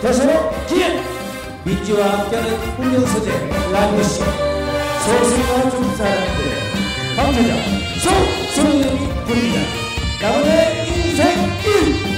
대선호 기획 민지와 함께하는 운명서재 라디오쇼 소승과 중사람들의 방패자 소승이 부릅니다. 나만의 인생 1.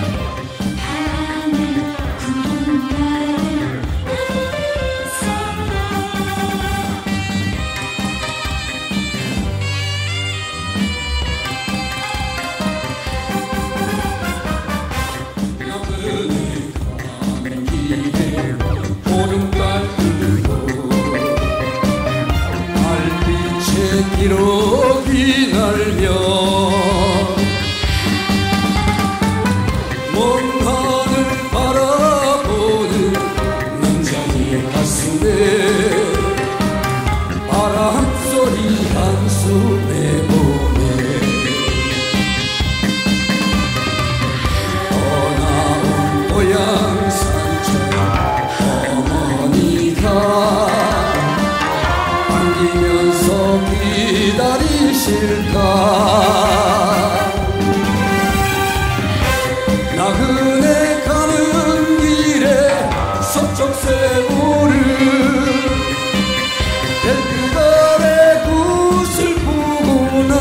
기록이 날며 먼 하늘 바라보는 남자의 가슴에 바람소리 한숨에 보내 떠나온 고향 산천 어머니가 안기면서 기다리실까 나그네 가는 길에 서쪽 새우를 별빛 아래 굿을 보구나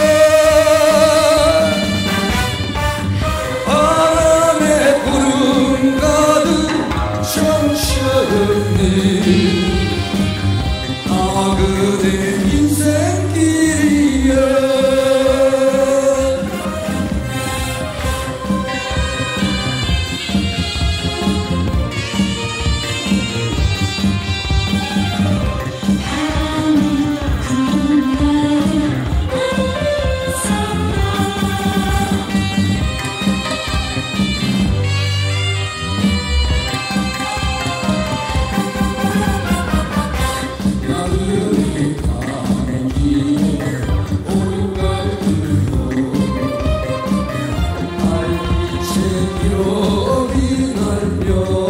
바람에 구름 가득 천천히 나그네 인생길이야 기록이 날며